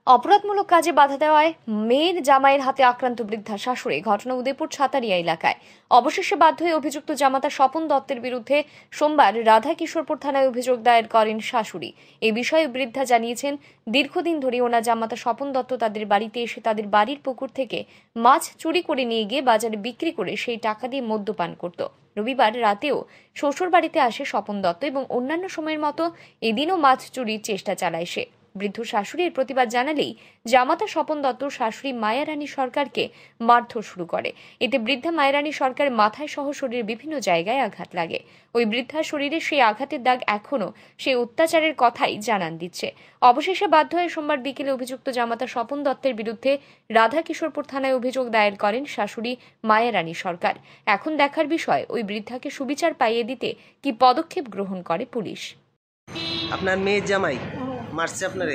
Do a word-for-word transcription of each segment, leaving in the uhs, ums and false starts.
অপরাধমূলক কাজে বাধা দেওয়ায় মেয়ের জামাইয়ের হাতে আক্রান্ত বৃদ্ধা শাশুড়ি। ঘটনা উদয়পুর ছাতারিয়া এলাকায়। অবশেষে বাধ্য হয়ে অভিযুক্ত জামাতা স্বপন দত্তের বিরুদ্ধে সোমবার রাধা কিশোরপুর থানায় অভিযোগ দায়ের করেন শাশুড়ি। এ বিষয়ে বৃদ্ধা জানিয়েছেন, দীর্ঘদিন ধরে ওনার জামাতা স্বপন দত্ত তাদের বাড়িতে এসে তাদের বাড়ির পুকুর থেকে মাছ চুরি করে নিয়ে গিয়ে বাজারে বিক্রি করে সেই টাকা দিয়ে মদ্যপান করত। রবিবার রাতেও শ্বশুর বাড়িতে আসে স্বপন দত্ত এবং অন্যান্য সময়ের মতো এদিনও মাছ চুরির চেষ্টা চালায় সে। বৃদ্ধ শাশুড়ির প্রতিবাদ জানালেই জামাতা স্বপন দত্ত শাশুড়ি মায়ারানী সরকারকে মারধর শুরু করে। এতে বৃদ্ধা মায়ারানী সরকারের মাথায় সহ শরীরের বিভিন্ন জায়গায় আঘাত লাগে। ওই বৃদ্ধার শরীরে সেই আঘাতের দাগ এখনও সেই অত্যাচারের কথাই জানান দিচ্ছে। অবশেষে বাধ্য হয়ে সোমবার বিকেলে অভিযুক্ত জামাতা স্বপন দত্তের বিরুদ্ধে রাধা কিশোরপুর থানায় অভিযোগ দায়ের করেন শাশুড়ি মায়ারানী সরকার। এখন দেখার বিষয় ওই বৃদ্ধাকে সুবিচার পাইয়ে দিতে কি পদক্ষেপ গ্রহণ করে পুলিশ। আপনার মেয়ের জামাই মারছে আপনারে?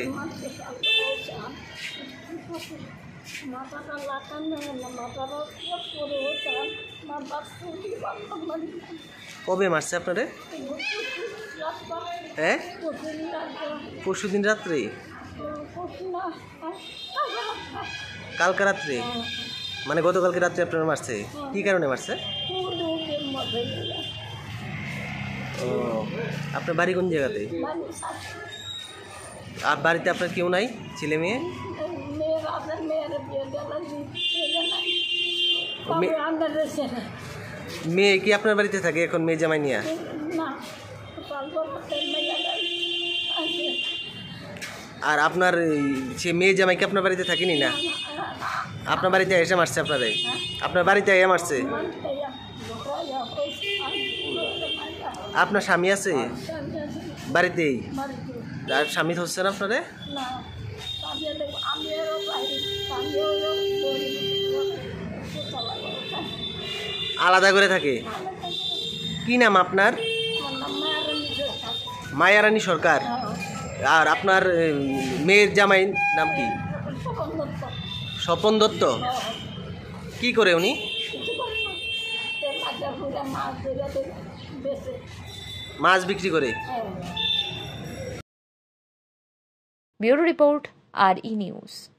কবে মারছে আপনারে? হ্যাঁ, পরশু দিন রাত্রে? কালকে রাত্রে? মানে গতকালকে রাত্রে আপনারা মারছে? কি কারণে মারছে? ও, আপনার বাড়ি কোন জায়গাতে? আর বাড়িতে আপনার কেউ নাই, ছেলে মেয়ে? মেয়ে কি আপনার বাড়িতে থাকে এখন, মেয়ে জামাই নিয়ে? আর আপনার সে মেয়ে জামাই কি আপনার বাড়িতে থাকেনি? না, আপনার বাড়িতে এসে মারছে আপনারে? আপনার বাড়িতে এসে মারছে? আপনার স্বামী আছে বাড়িতেই? আর স্বামী হচ্ছে না আপনারে? আলাদা করে থাকে? কি নাম আপনার? মায়ারানী সরকার। আর আপনার মেয়ের জামাই নাম কি? স্বপন দত্ত। কি করে উনি? মাছ বিক্রি করে। ব্যুরো রিপোর্ট, আর ই নিউজ।